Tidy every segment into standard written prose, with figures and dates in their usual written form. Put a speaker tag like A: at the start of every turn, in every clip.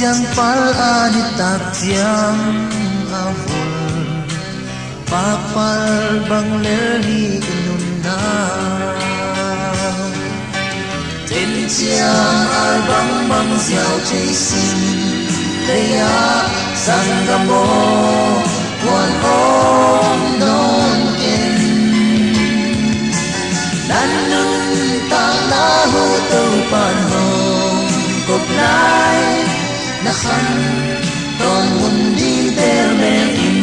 A: Siang pal anitak siang avul papal bang lerhi inunna Tên siang al bang xiao chay sin Leya sang gamo Quan om non ken Nan nun tang na hu tâu pan hong Cục nai na khăn Ton mundi ter men in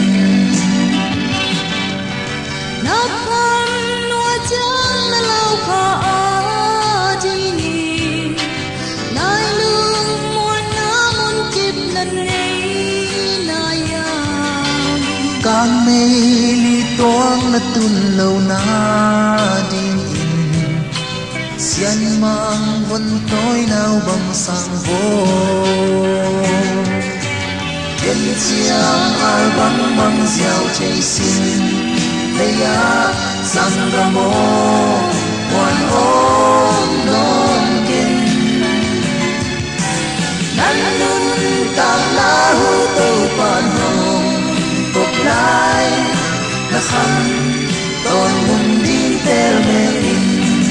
B: Na pan noa chang na lau ka adini Nai lung muan na mun kip na nei na yang
A: Kang mei li toang na tun lâu na din in Sian mang vun tôi nào bang sang vô Thiên chiang al bang xiao chay sin Leya sang gamo Quan om non ken Nan nun tang na hu tâu pan hong Cục lai na khăn Ton mundi ter men in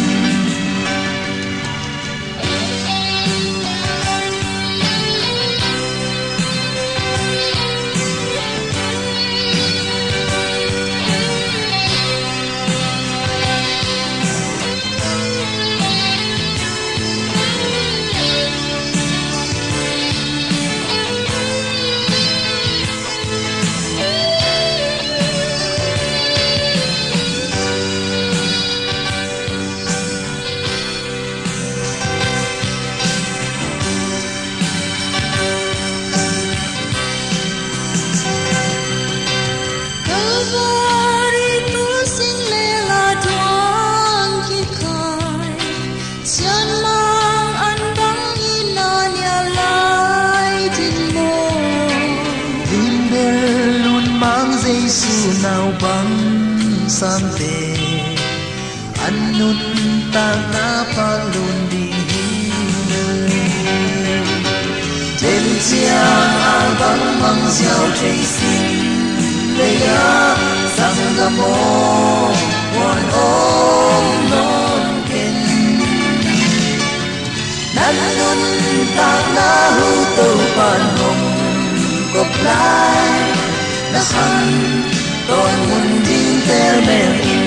A: Giêsu nào bang sang te Anun tang na palun di Tên chiang al bang xiao chay sin Leya sang gamo Quan om non ken Nan nun tang na hu tâu pan hong Cục lai na khăn Ton mundi ter men in